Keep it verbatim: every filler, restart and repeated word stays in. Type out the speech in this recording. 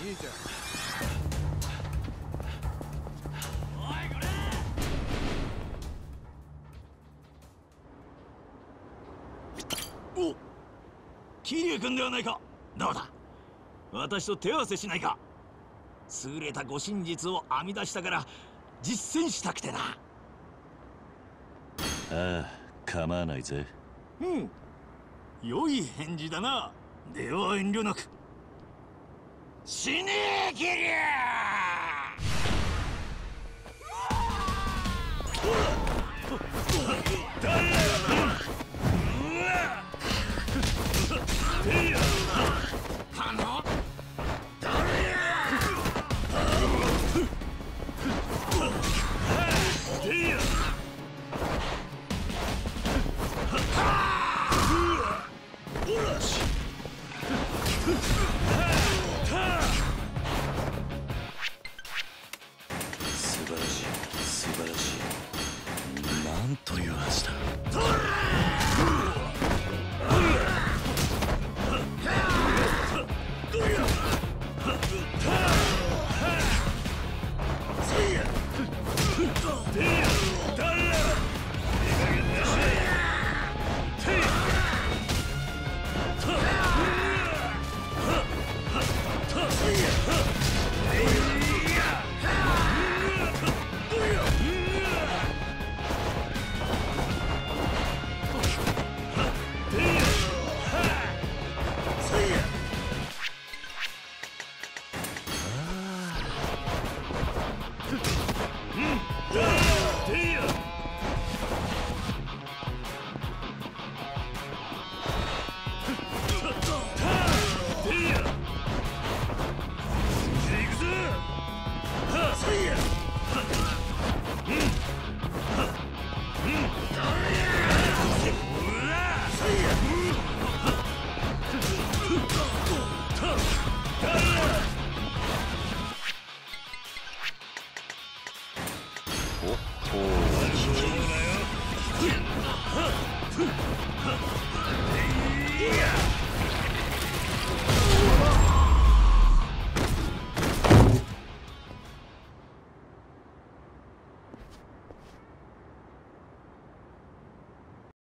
じいちゃん。 お、桐生君ではないか。どうだ、私と手合わせしないか。優れた護身術を編み出したから実践したくてな。 ああ、構わないぜ。 うん、良い返事だな。では遠慮なく。死ねえ桐生。 素晴らしい、素晴らしい。なんという味だ。 てや